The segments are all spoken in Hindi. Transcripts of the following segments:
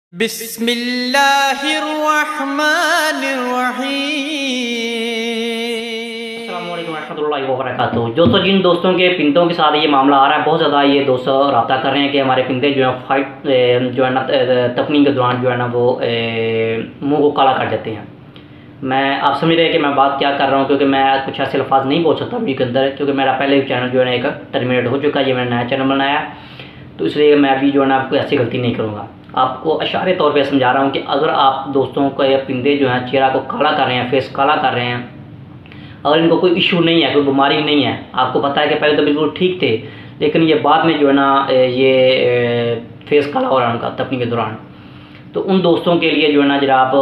बिस्मिल्लाहिर्रहमानिर्रहीम। अस्सलामु अलैकुम रहमतुल्लाहि व बरकातुहू। दोस्तों, जिन दोस्तों के पिंदों के साथ ये मामला आ रहा है, बहुत ज़्यादा ये दोस्त रब्ता कर रहे हैं कि हमारे पिंदे जो है फाइट जो है ना तपनी के दौरान जो है ना वो मुँह को काला कर देते हैं। मैं आप समझ रहे हैं कि मैं बात क्या कर रहा हूँ, क्योंकि मैं कुछ ऐसे अल्फाज नहीं बोल सकता वीडियो के अंदर, क्योंकि मेरा पहले चैनल जो है ना एक टर्मिनेट हो चुका है। ये मैंने नया चैनल बनाया, तो इसलिए मैं भी जो है ना आपको ऐसी गलती नहीं करूँगा। आपको इशारे तौर पे समझा रहा हूँ कि अगर आप दोस्तों को या पिंदे जो हैं चेहरा को काला कर रहे हैं, फेस काला कर रहे हैं, अगर इनको कोई इशू नहीं है, कोई बीमारी नहीं है, आपको पता है कि पहले तो बिल्कुल ठीक थे, लेकिन ये बाद में जो है ना ये फेस काला हो रहा है उनका तपनी के दौरान, तो उन दोस्तों के लिए जो है ना जनाब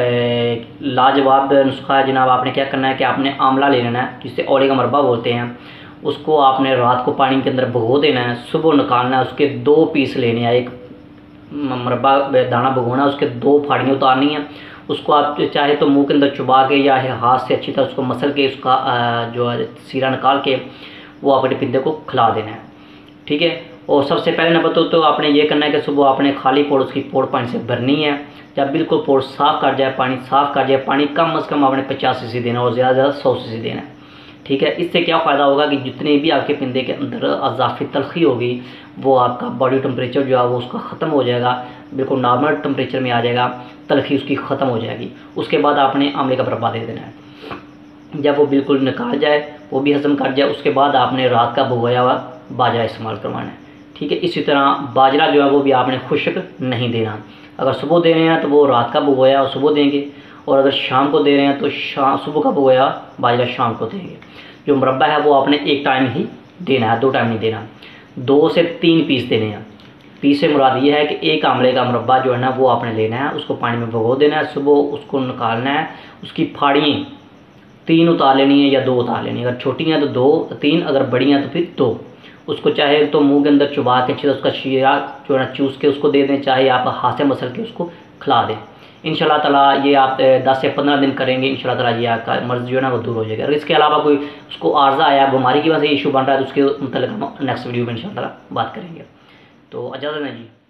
लाजवाब नुस्खा है जनाब। आपने क्या करना है कि आपने आंवला ले लेना है, जिससे औले का मरबा बोलते हैं। उसको आपने रात को पानी के अंदर भिगो देना है, सुबह निकालना है, उसके 2 पीस लेने हैं। एक मरबा दाना भिगोना, उसके 2 फाड़ियाँ उतारनी है। उसको आप चाहे तो मुंह के अंदर चुबा के या हाथ से अच्छी तरह उसको मसल के उसका जो है सीरा निकाल के वो अपने पिंदे को खिला देना है, ठीक है। और सबसे पहले नंबर तो आपने ये करना है कि सुबह आपने खाली पोड़ उसकी पोड़ पानी से भरनी है। जब बिल्कुल पोड़ साफ़ कर जाए, पानी साफ़ कर जाए, पानी कम से कम आपने 50 cc देना और ज़्यादा 100 cc देना है, ठीक है। इससे क्या फ़ायदा होगा कि जितने भी आपके पिंदे के अंदर अज़ाफ़ी तलखी होगी, वो आपका बॉडी टेम्परेचर जो है वो उसका ख़त्म हो जाएगा, बिल्कुल नॉर्मल टेम्परेचर में आ जाएगा, तलखी उसकी ख़त्म हो जाएगी। उसके बाद आपने आंवले का मरब्बा दे देना है। जब वो बिल्कुल निकाल जाए, वो भी हज़म कर जाए, उसके बाद आपने रात का भिगोया हुआ बाजरा इस्तेमाल करवाना है, ठीक है। इसी तरह बाजरा जो है वो भी आपने खुश्क नहीं देना। अगर सुबह दे रहे हैं तो वो रात का भिगोया और सुबह देंगे, और अगर शाम को दे रहे हैं तो सुबह का भिगोया बाजरा शाम को देंगे। जो मरब्बा है वो आपने एक टाइम ही देना है, 2 टाइम नहीं देना। 2 से 3 पीस देने हैं। पीस से मुराद ये है कि एक आंवले का मरब्बा जो है ना वो आपने लेना है, उसको पानी में भिगो देना है, सुबह उसको निकालना है, उसकी फाड़ियाँ 3 उतार लेनी है या 2 उतार लेनी है। अगर छोटी हैं तो 2 3, अगर बड़ी हैं तो फिर 2। उसको चाहे तो मुंह के अंदर चुबा के अच्छी तरह उसका शीरा जो है ना चूस के उसको दे दें, चाहे आप हाथ से मसल के उसको खिला दें। इंशाल्लाह ताला ये आप 10 से 15 दिन करेंगे, इंशाल्लाह ताला ये आपका मर्ज़ जो है ना वो दूर हो जाएगा। अगर इसके अलावा कोई उसको आर्ज़ा आया, बीमारी की वजह से इशू बन रहा है, तो उसके मतलब हम नेक्स्ट वीडियो में इंशाल्लाह ताला बात करेंगे। तो इजाज़त है जी।